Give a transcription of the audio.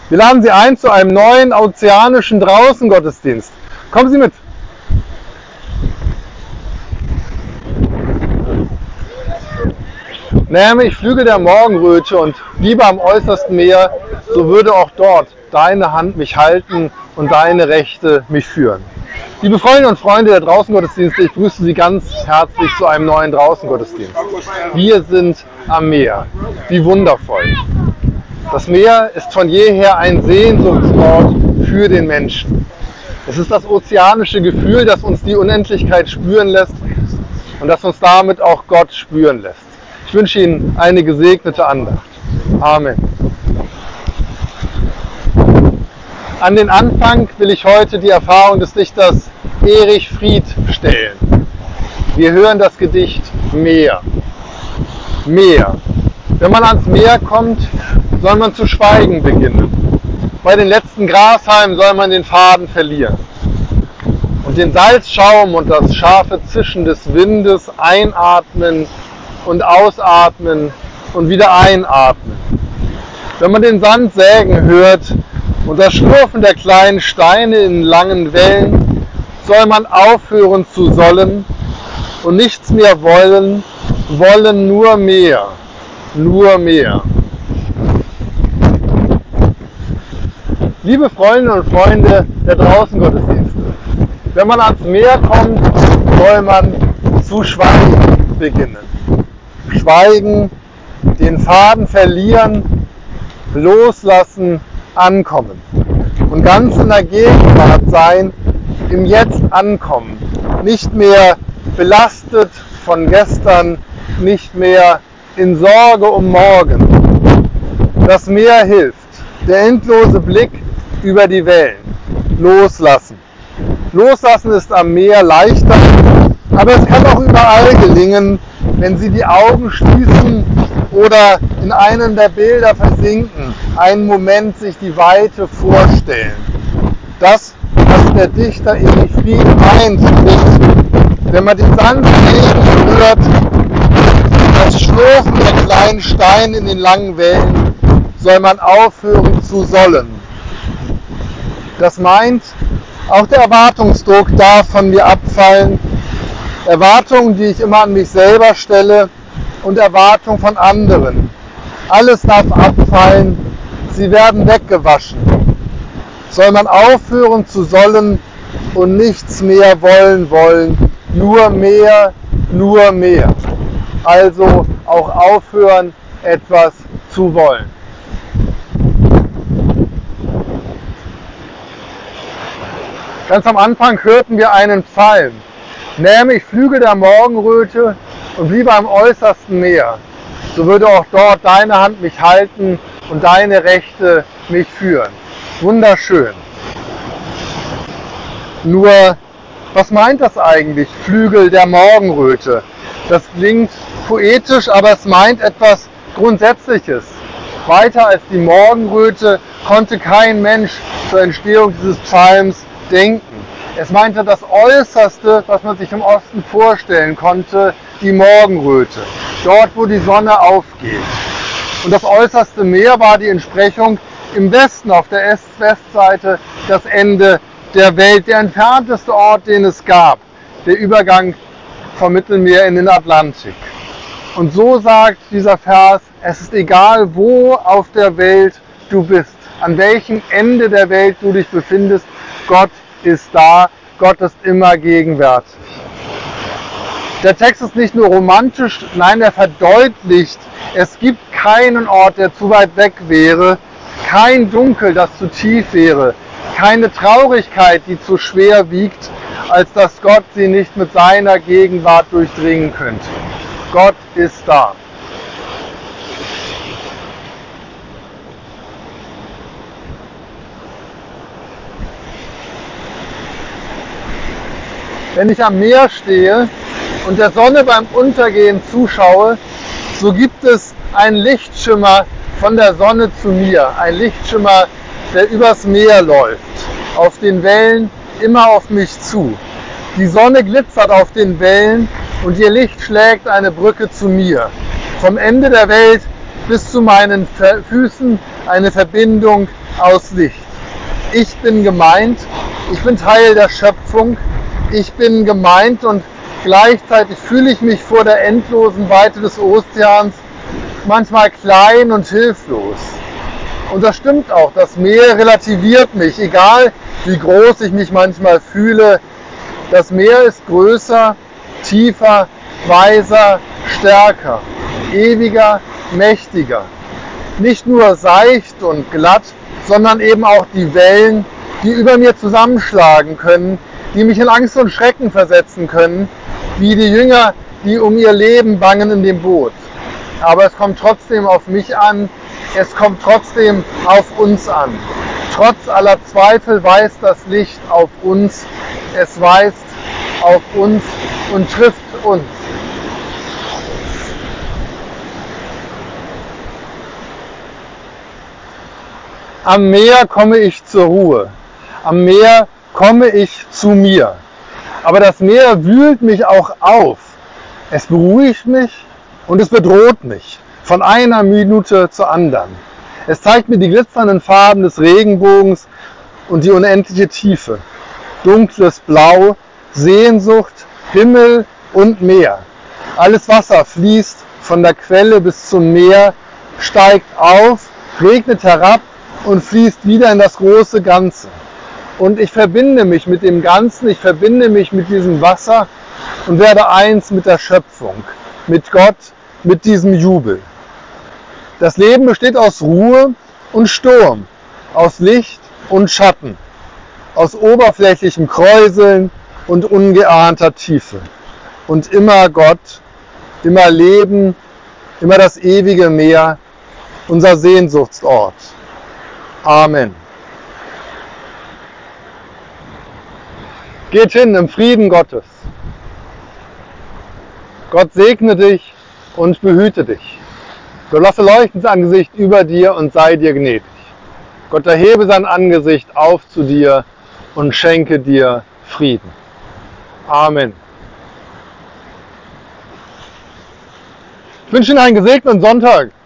Wir laden Sie ein zu einem neuen ozeanischen Draußengottesdienst. Kommen Sie mit! Nähme ich Flügel der Morgenröte und bliebe am äußersten Meer, so würde auch dort deine Hand mich halten und deine Rechte mich führen. Liebe Freundinnen und Freunde der Draußengottesdienste, ich grüße Sie ganz herzlich zu einem neuen Draußengottesdienst. Wir sind am Meer. Wie wundervoll! Das Meer ist von jeher ein Sehnsuchtsort für den Menschen. Es ist das ozeanische Gefühl, das uns die Unendlichkeit spüren lässt und das uns damit auch Gott spüren lässt. Ich wünsche Ihnen eine gesegnete Andacht. Amen. An den Anfang will ich heute die Erfahrung des Dichters Erich Fried stellen. Wir hören das Gedicht Meer. Meer. Wenn man ans Meer kommt, soll man zu schweigen beginnen. Bei den letzten Grashalmen soll man den Faden verlieren. Und den Salzschaum und das scharfe Zischen des Windes einatmen und ausatmen und wieder einatmen. Wenn man den Sand sägen hört und das Schlurfen der kleinen Steine in langen Wellen, soll man aufhören zu sollen und nichts mehr wollen, wollen nur mehr, nur mehr. Liebe Freundinnen und Freunde der Draußengottesdienste, wenn man ans Meer kommt, soll man zu schweigen beginnen. Schweigen, den Faden verlieren, loslassen, ankommen. Und ganz in der Gegenwart sein, im Jetzt ankommen. Nicht mehr belastet von gestern, nicht mehr in Sorge um morgen. Das Meer hilft. Der endlose Blick über die Wellen. Loslassen. Loslassen ist am Meer leichter, aber es kann auch überall gelingen, wenn Sie die Augen schließen oder in einem der Bilder versinken, einen Moment sich die Weite vorstellen. Das, was der Dichter Erich Fried meint, ist, wenn man den sanften Regen hört, das Schlurfen der kleinen Steine in den langen Wellen, soll man aufhören zu sollen. Das meint, auch der Erwartungsdruck darf von mir abfallen. Erwartungen, die ich immer an mich selber stelle und Erwartungen von anderen. Alles darf abfallen, sie werden weggewaschen. Soll man aufhören zu sollen und nichts mehr wollen, nur mehr, nur mehr. Also auch aufhören, etwas zu wollen. Ganz am Anfang hörten wir einen Psalm. Nähme ich Flügel der Morgenröte und bliebe am äußersten Meer, so würde auch dort deine Hand mich halten und deine Rechte mich führen. Wunderschön. Nur, was meint das eigentlich, Flügel der Morgenröte? Das klingt poetisch, aber es meint etwas Grundsätzliches. Weiter als die Morgenröte konnte kein Mensch zur Entstehung dieses Psalms denken. Es meinte das Äußerste, was man sich im Osten vorstellen konnte, die Morgenröte. Dort, wo die Sonne aufgeht. Und das äußerste Meer war die Entsprechung im Westen, auf der Westseite, das Ende der Welt, der entfernteste Ort, den es gab. Der Übergang vom Mittelmeer in den Atlantik. Und so sagt dieser Vers, es ist egal, wo auf der Welt du bist, an welchem Ende der Welt du dich befindest, Gott ist da, Gott ist immer gegenwärtig. Der Text ist nicht nur romantisch, nein, er verdeutlicht, es gibt keinen Ort, der zu weit weg wäre, kein Dunkel, das zu tief wäre, keine Traurigkeit, die zu schwer wiegt, als dass Gott sie nicht mit seiner Gegenwart durchdringen könnte. Gott ist da. Wenn ich am Meer stehe und der Sonne beim Untergehen zuschaue, so gibt es einen Lichtschimmer von der Sonne zu mir. Ein Lichtschimmer, der übers Meer läuft, auf den Wellen, immer auf mich zu. Die Sonne glitzert auf den Wellen und ihr Licht schlägt eine Brücke zu mir. Vom Ende der Welt bis zu meinen Füßen eine Verbindung aus Licht. Ich bin gemeint, ich bin Teil der Schöpfung, ich bin gemeint und gleichzeitig fühle ich mich vor der endlosen Weite des Ozeans manchmal klein und hilflos. Und das stimmt auch, das Meer relativiert mich, egal wie groß ich mich manchmal fühle. Das Meer ist größer, tiefer, weiser, stärker, ewiger, mächtiger. Nicht nur seicht und glatt, sondern eben auch die Wellen, die über mir zusammenschlagen können, die mich in Angst und Schrecken versetzen können, wie die Jünger, die um ihr Leben bangen in dem Boot. Aber es kommt trotzdem auf mich an, es kommt trotzdem auf uns an. Trotz aller Zweifel weist das Licht auf uns, es weist auf uns und trifft uns. Am Meer komme ich zur Ruhe, am Meer komme ich zu mir. Aber das Meer wühlt mich auch auf. Es beruhigt mich und es bedroht mich von einer Minute zur anderen. Es zeigt mir die glitzernden Farben des Regenbogens und die unendliche Tiefe. Dunkles Blau, Sehnsucht, Himmel und Meer. Alles Wasser fließt von der Quelle bis zum Meer, steigt auf, regnet herab und fließt wieder in das große Ganze. Und ich verbinde mich mit dem Ganzen, ich verbinde mich mit diesem Wasser und werde eins mit der Schöpfung, mit Gott, mit diesem Jubel. Das Leben besteht aus Ruhe und Sturm, aus Licht und Schatten, aus oberflächlichem Kräuseln und ungeahnter Tiefe. Und immer Gott, immer Leben, immer das ewige Meer, unser Sehnsuchtsort. Amen. Geht hin im Frieden Gottes. Gott segne dich und behüte dich. Gott lasse leuchten sein Angesicht über dir und sei dir gnädig. Gott erhebe sein Angesicht auf zu dir und schenke dir Frieden. Amen. Ich wünsche Ihnen einen gesegneten Sonntag.